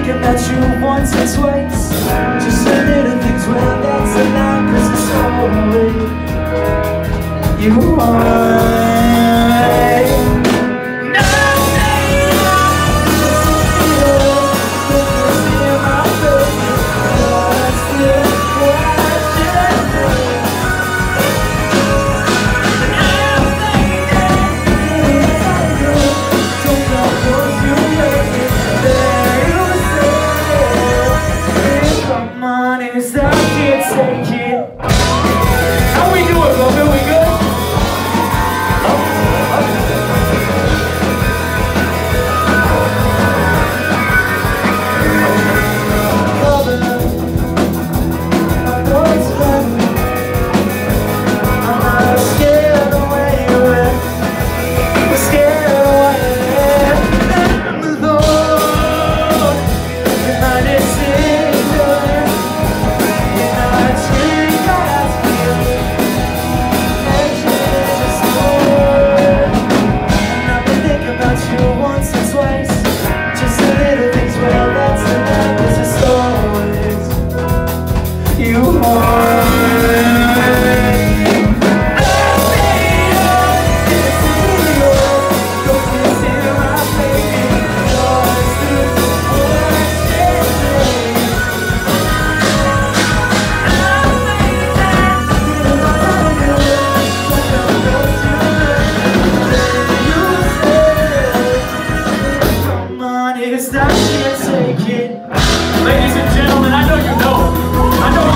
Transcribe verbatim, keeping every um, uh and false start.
think about you once or twice. Just the little things, well, that's a lie, 'cause it's always you are. Is that I can't take it. How we doing, Logan? We good? Up, up. Lover, my boy's friend. I'm not scared away with. We're scared away. I'm alone in my decision. I can't take it. Ladies and gentlemen, I know you know. I know